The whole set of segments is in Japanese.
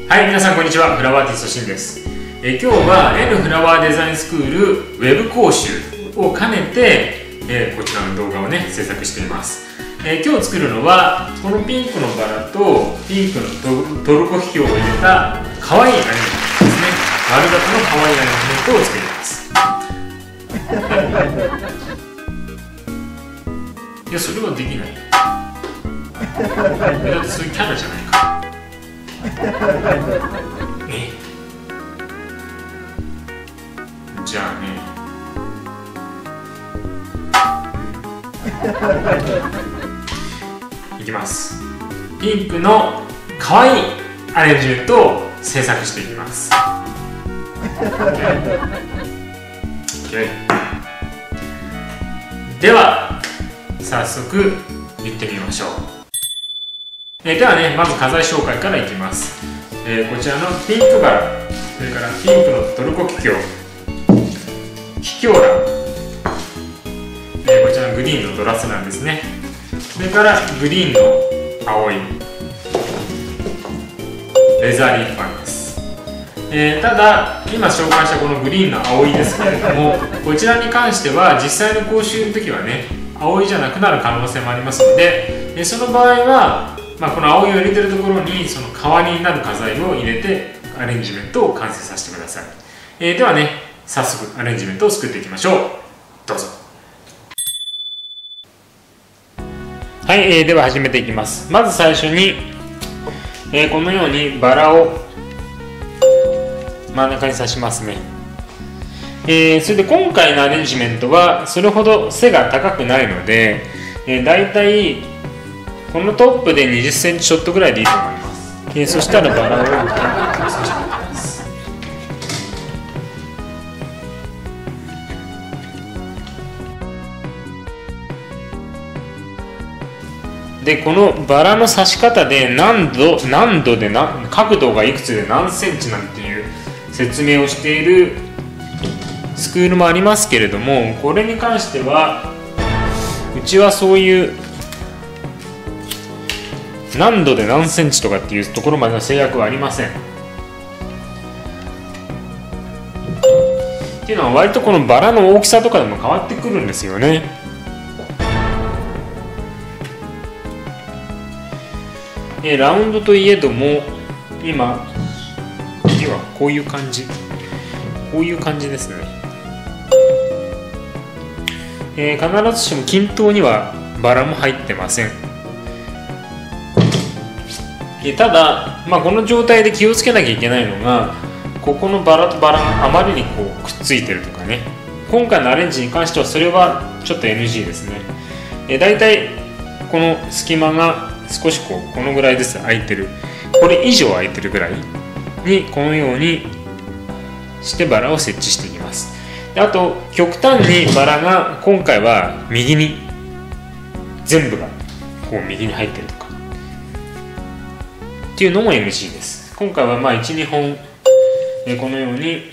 はい、皆さんこんにちは。フラワーアーティストしんです。今日は N フラワーデザインスクールウェブ講習を兼ねて、こちらの動画をね制作しています。今日作るのはこのピンクのバラとピンクのトルコキキョウを入れた可愛いアニメですね。丸型の可愛いアニメを作ります。いや、それはできない。だってそういうキャラじゃないか。じゃあね。いきます。ピンクの可愛いアレンジメントを制作していきます。では早速いってみましょう。ではね、まず画材紹介からいきます。こちらのピンクバラ、それからピンクのトルコキキョウ、キキョウラ、こちらのグリーンのドラスなんですね。それからグリーンの青いレザーリーファンです。ただ今紹介したこのグリーンの青いですけれども、こちらに関しては実際の講習の時はね青いじゃなくなる可能性もありますので、その場合は、この青いを入れてるところにその代わりになる画材を入れてアレンジメントを完成させてください。ではね、早速アレンジメントを作っていきましょう。どうぞ。はい、では始めていきます。まず最初に、このようにバラを真ん中に刺しますね。それで今回のアレンジメントはそれほど背が高くないので、だいたいこのトップで20センチちょっとぐらいでいいと思います。そしたらバラを刺していきます。でこのバラの刺し方で何度で角度がいくつで何センチなんていう説明をしているスクールもありますけれども、これに関してはうちはそういう何度で何センチとかっていうところまでの制約はありません。っていうのは割とこのバラの大きさとかでも変わってくるんですよね。ラウンドといえども今ではこういう感じですね。必ずしも均等にはバラも入ってません。ただ、この状態で気をつけなきゃいけないのが、ここのバラとバラがあまりにこうくっついてるとかね。今回のアレンジに関してはそれはちょっと NG ですね。だいたいこの隙間が少しこのぐらいです空いてる、これ以上空いてるぐらいにこのようにしてバラを設置していきます。あと極端にバラが今回は右に全部がこう右に入ってるとかっていうのも NG です。今回は1、2本このように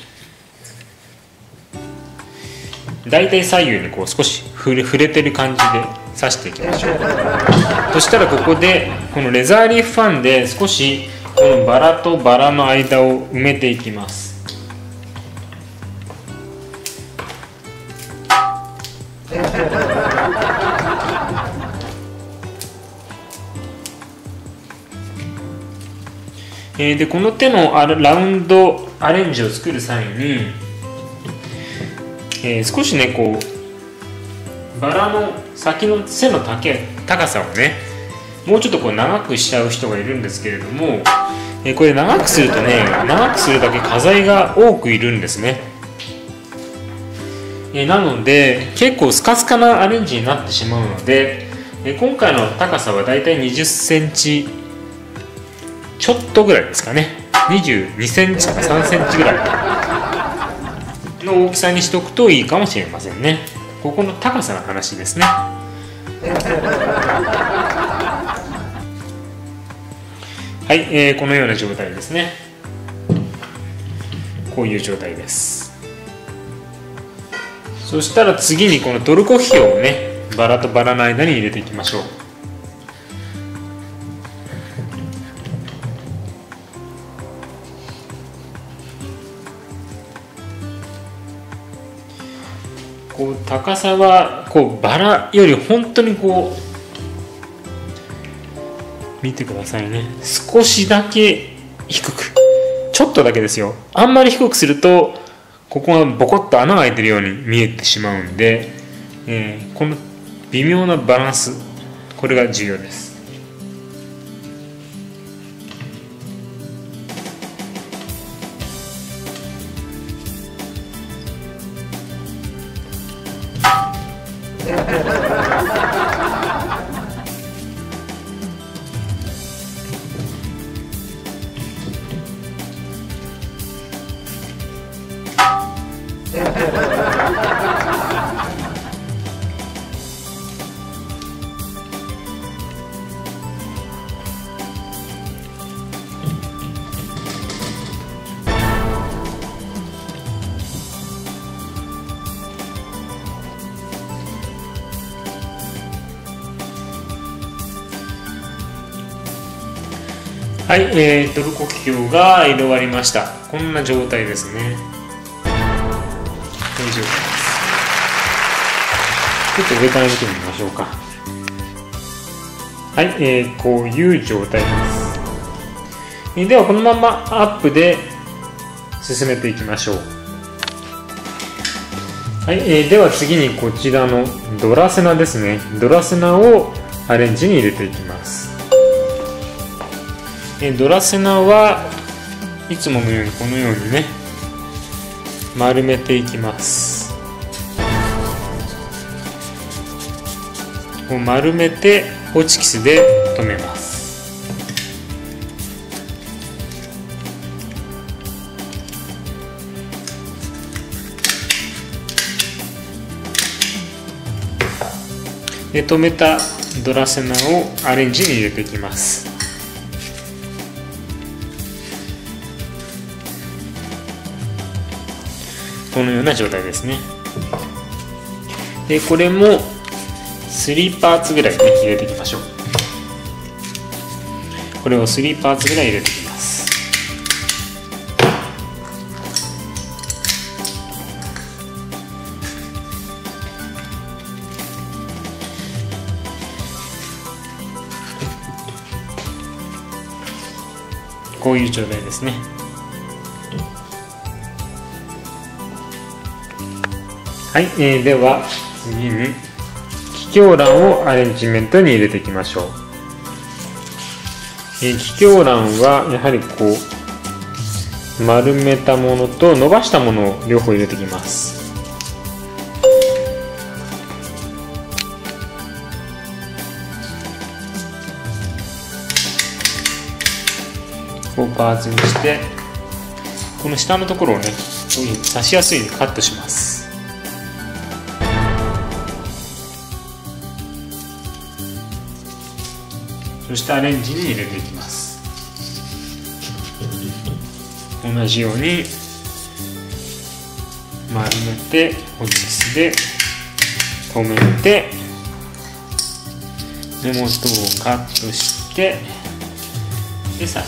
だいたい左右にこう少し触れてる感じで刺していきましょう。そしたらここでこのレザーリーフファンで少しこのバラとバラの間を埋めていきます。でこの手のラウンドアレンジを作る際に、少しねこうバラの先の背の高さをねもうちょっとこう長くしちゃう人がいるんですけれども、これ長くするとね長くするだけ花材が多くいるんですね。なので結構スカスカなアレンジになってしまうので、今回の高さはだいたい20センチちょっとぐらいですかね。22センチか3センチぐらいの大きさにしとくといいかもしれませんね。ここの高さの話ですね。はい、このような状態ですね。こういう状態です。そしたら次にこのトルコキキョウをねバラとバラの間に入れていきましょう。 こう高さはこうバラより本当にこう見てくださいね、少しだけ低く、ちょっとだけですよ。あんまり低くするとここがボコッと穴が開いてるように見えてしまうんで、この微妙なバランス、これが重要です。はい、トルコキキョウが入れ終わりました。こんな状態ですね。こういう状態です。ちょっと上から見てみましょうか。はい、こういう状態です。ではこのままアップで進めていきましょう。はい、では次にこちらのドラセナですね。ドラセナをアレンジに入れていきます。ドラセナはいつものようにこのようにね丸めていきます。こう丸めてホチキスで留めます。で留めたドラセナをアレンジに入れていきます。このような状態ですね。でこれも3パーツぐらいね入れていきましょう。これを3パーツぐらい入れていきます。こういう状態ですね。はい、では次に気胸卵をアレンジメントに入れていきましょう。気胸卵はやはりこう丸めたものと伸ばしたものを両方入れていきます。こうパーツにしてこの下のところをねこういうふうに刺しやすいようにカットします。そしてアレンジに入れていきます。同じように丸めてホチキスで留めて根元をカットしてで刺します。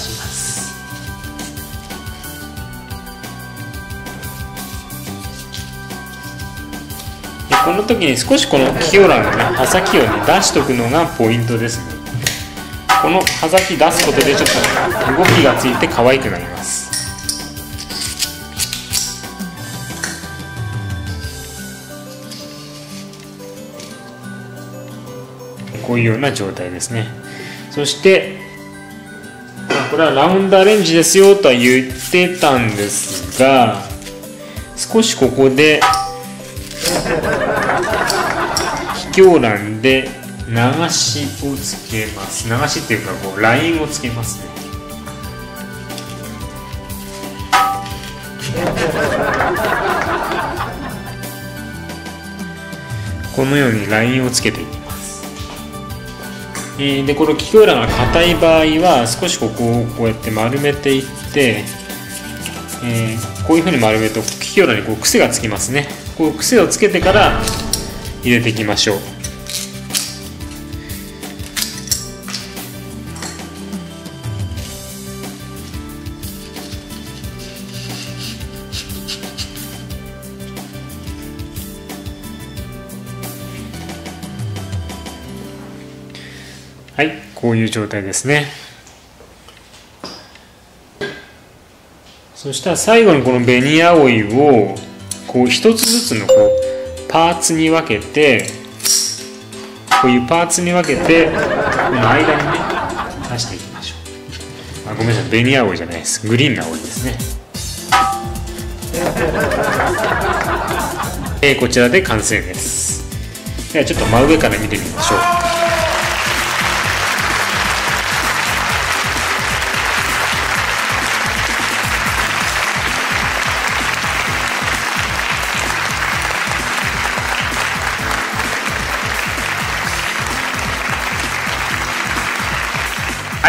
でこの時に少しこの気胸卵のね刃先をね出しとくのがポイントですね。この刃先出すことでちょっと動きがついて可愛くなります。こういうような状態ですね。そしてこれはラウンドアレンジですよとは言ってたんですが、少しここで気胸卵で流しをつけます。流しっていうかこうラインをつけますね。このようにラインをつけていきます。でこの気胸卵が硬い場合は少しここをこうやって丸めていって、こういうふうに丸めると気胸卵にこう癖がつきますね。こう癖をつけてから入れていきましょう。 はい、こういう状態ですね。そしたら最後にこの紅葵をこう一つずつのこうパーツに分けて、こういうパーツに分けてこの間にね出していきましょう。ごめんなさい、紅葵じゃないです、グリーンの葵ですね。こちらで完成です。ではちょっと真上から見てみましょう。はい、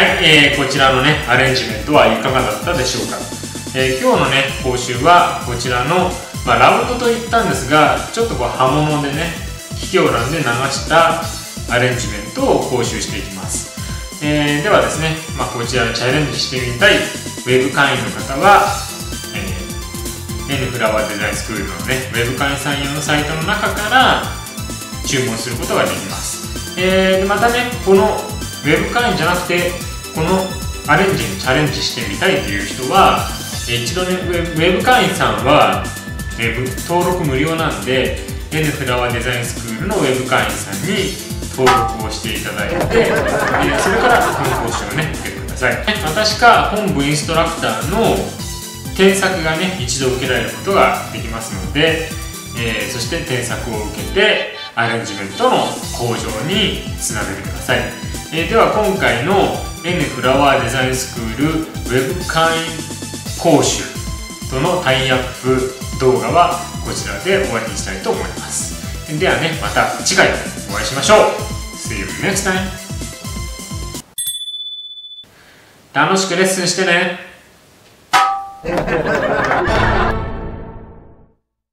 こちらのねアレンジメントはいかがだったでしょうか。今日のね講習はこちらの、ラウンドと言ったんですが、ちょっとこう刃物でね気境欄で流したアレンジメントを講習していきます。ではですね、こちらチャレンジしてみたいウェブ会員の方は、N フラワーデザインスクールのねウェブ会員さん用のサイトの中から注文することができます。でまたね、このウェブ会員じゃなくてこのアレンジにチャレンジしてみたいという人は、一度ねウェブ会員さんは登録無料なんで N フラワーデザインスクールのウェブ会員さんに登録をしていただいて、それからこの講習をね受けてください。私か本部インストラクターの添削がね一度受けられることができますので、そして添削を受けてアレンジメントの向上につなげてください。では今回の N フラワーデザインスクールウェブ会員講習とのタイアップ動画はこちらで終わりにしたいと思います。ではね、また次回お会いしましょう。 See you next time。 楽しくレッスンしてね。